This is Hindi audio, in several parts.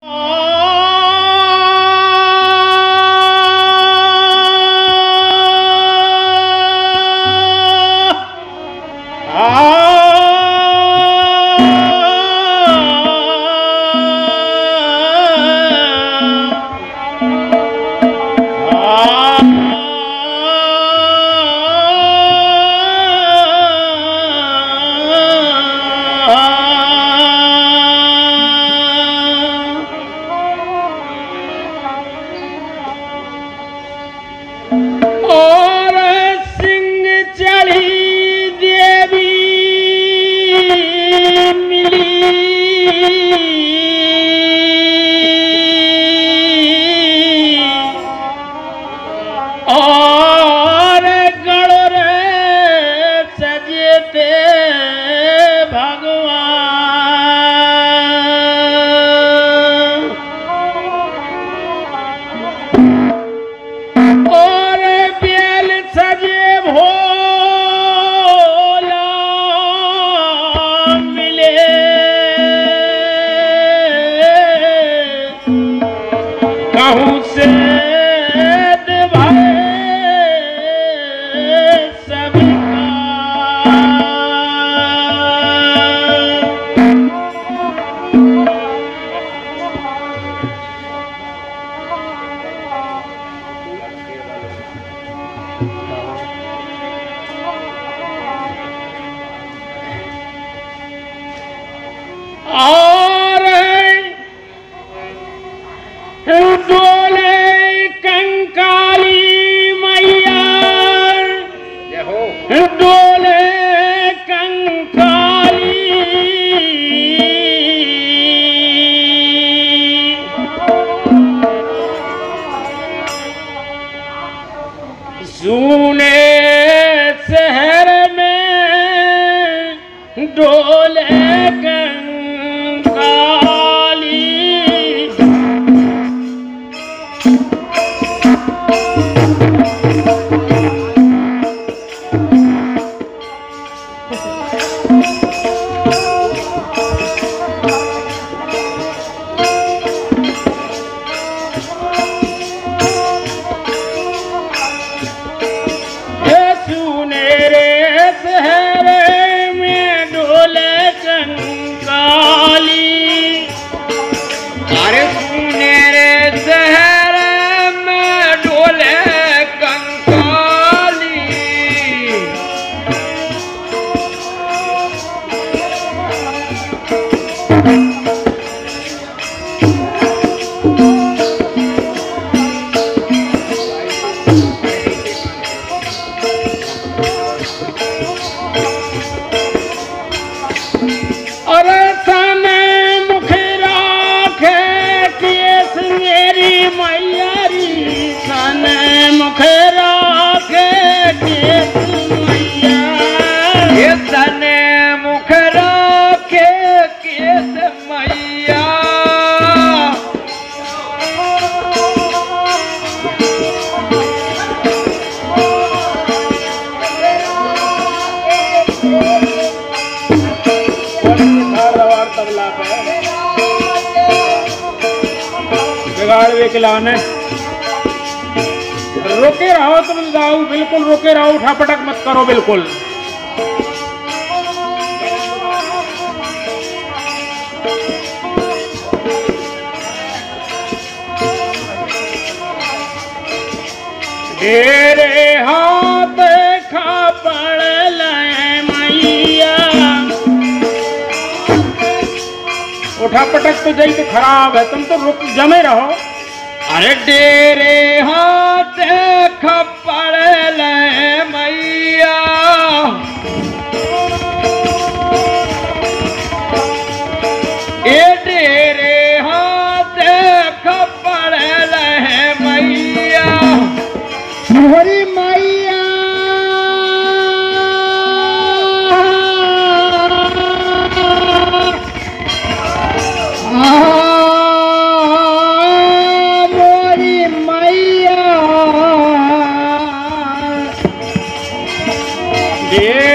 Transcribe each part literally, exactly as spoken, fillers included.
रुके रहो तुम जाओ, बिल्कुल रुके रहो, उठा पटक मत करो बिल्कुल। तेरे हाथ खापड़ लाए मैया, उठा पटक तो जाई तो खराब है, तुम तो रुक जमे रहो। अरे डेरे हाथ खपड़ ले मैया, ए डेरे हाथ खपड़ ले मैया, हरी मैया Yeah.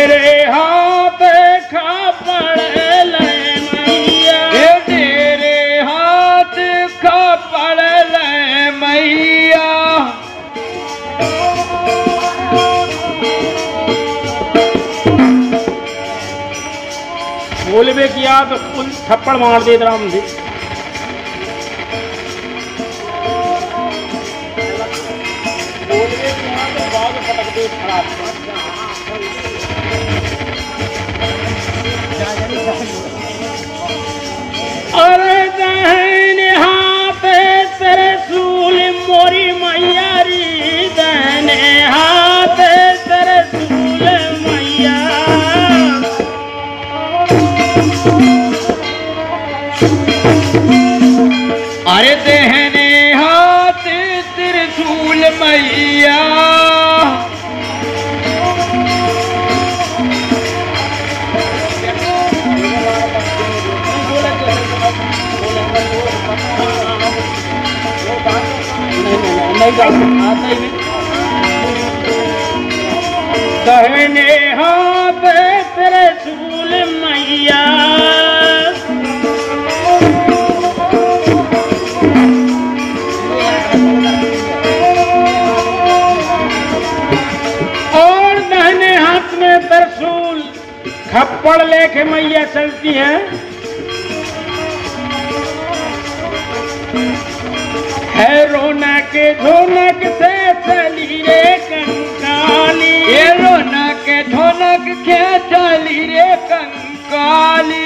बोलबे किया तो कुल थप्पड़ मार दे राम जी। बोलबे किया तो बाग पटक दे खराब। अरे दाहिने हाथ तेरे सूल मोरी मैया री, दाहिने हाथ तेरे सूल मैया। अरे दाहिने हाथ तेरे सूल मैया। दाहिने हाथ तेरे सूल मैया। और दाहिने हाथ में त्रिशूल खप्पड़ लेके मैया चलती है। है रौनक ढोलक से चली रे कंकाली, ये रौनक ढोलक के चली रे कंकाली।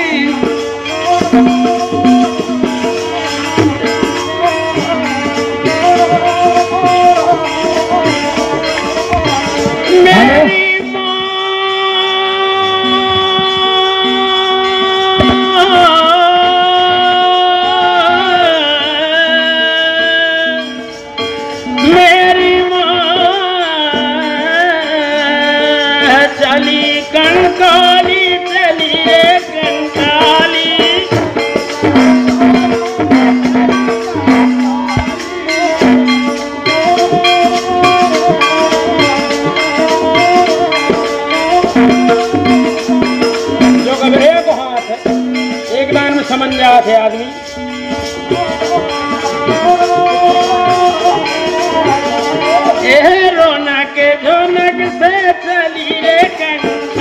मेरी चली कंकाली, चली रे कंकाली। जो कभी एक हाथ है, एक लाइन में समझ जाते आदमी। ए रौनक झोनक से चली रे कंकाली।